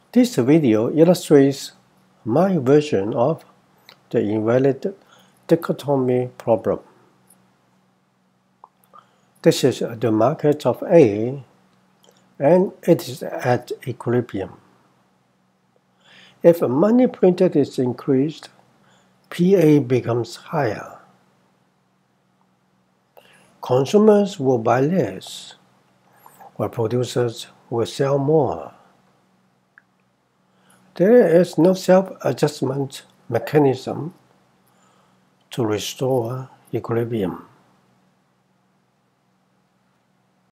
This video illustrates my version of the invalid dichotomy problem. This is the market of A, and it is at equilibrium. If money printed is increased, PA becomes higher. Consumers will buy less, while producers will sell more. There is no self-adjustment mechanism to restore equilibrium.